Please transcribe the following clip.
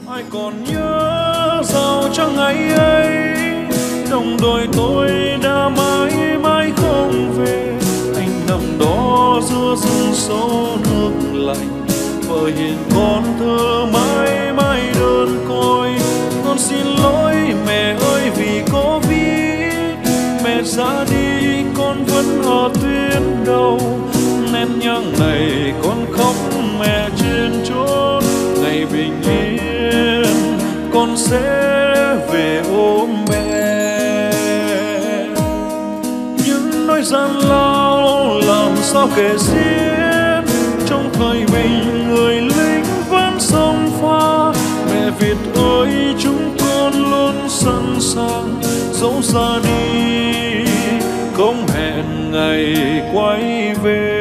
ai còn nhớ sao chẳng ngày ấy đồng đội tôi đã mãi mãi không về. Anh nằm đó giữa rừng sâu nước lạnh, vợ hiền con thơ mãi mãi đơn côi. Con xin lỗi mẹ ơi vì có biết mẹ ra đi con vẫn ở tuyến đầu. Nén nhang này con khóc mẹ trên chốn ngày bình yên, con sẽ về ôm mẹ. Những nỗi gian lao làm sao kể xiết, trong thời bình người lính vẫn sông pha. Mẹ Việt ơi chúng con luôn sẵn sàng, dẫu ra đi không hẹn ngày quay về.